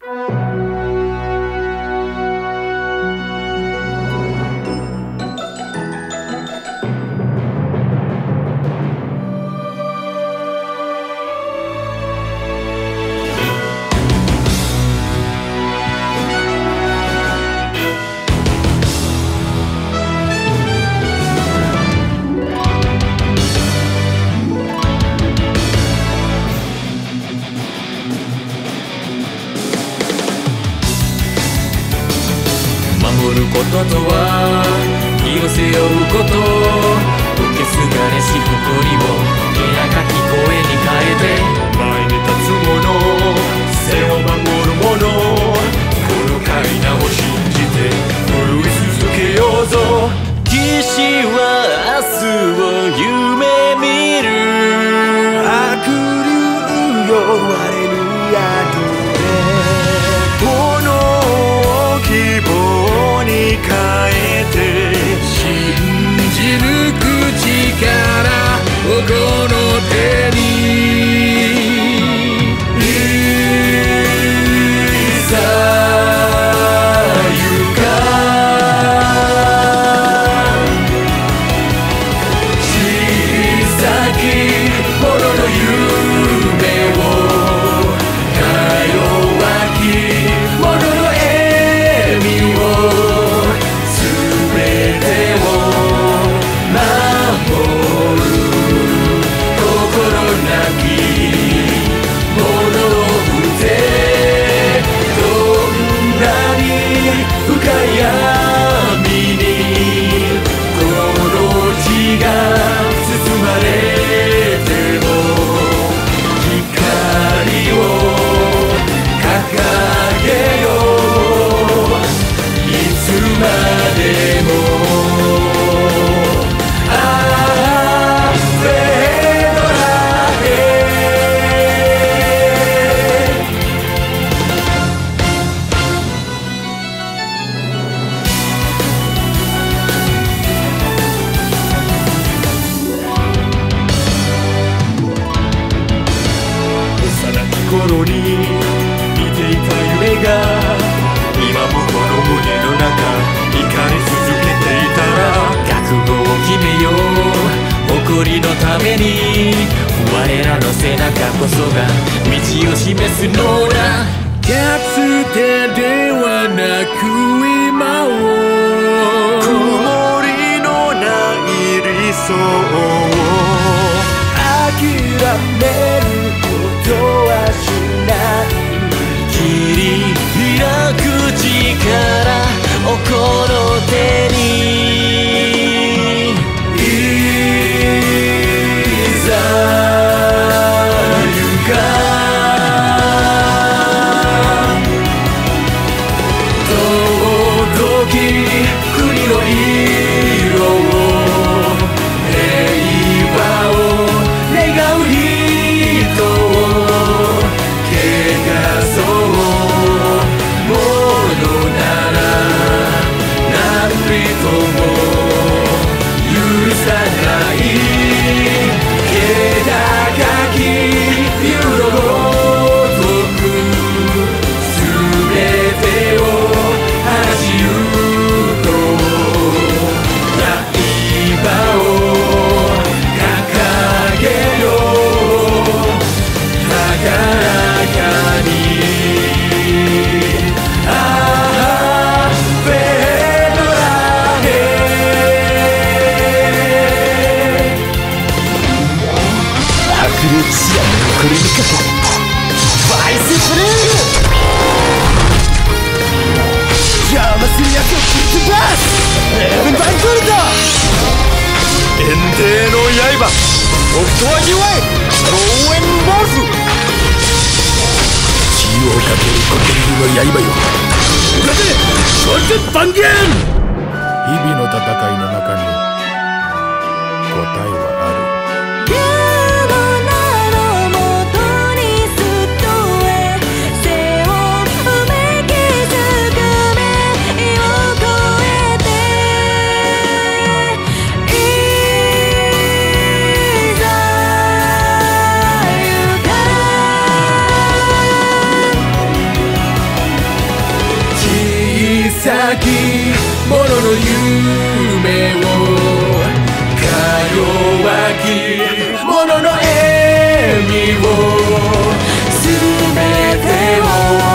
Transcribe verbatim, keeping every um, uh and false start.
守ることとは身を背負うこと、受け継がれし誇りを気高き声に変えて、前に立つ者、背を守る者、この階段を信じて震い続けようぞ。騎士は明日を夢見る、 悪竜よ我に宿れ、炎を希望に変えて信じ抜く力をこの手に、いざ行か小さき者の夢を、か弱き者の笑みを、全てを守る心なき者を打て、どんなに深い闇にこの地が包まれても、光を掲げよう、いつまでも。ああフェドラへ、幼き頃に見ていた夢が、今もこの胸の中光り続けていたら、覚悟を決めよう、誇りのために、我らの背中こそが道を示すのだ。かつてではなく今を、 曇りのない理想を諦めることはしない、 切り開く力をこの手に、いざ行か尊き国の色を、平和を願う人を汚そうものなら、何人も許さない、気高き竜のごとく、すべてを話しゆこう、刃を掲げよう、高らかに。ああフェドラへ、 白竜騎士団の残り味方バイスブレード、邪魔するやつをぶっ飛ばすヘブンバンクルト、炎帝の刃僕と味わえローエンボルフ、血をかけるコケリの刃よ、裏でそして番言、日々の戦いの中に答えはある。 「 き者の夢をか弱き者の笑みを全てを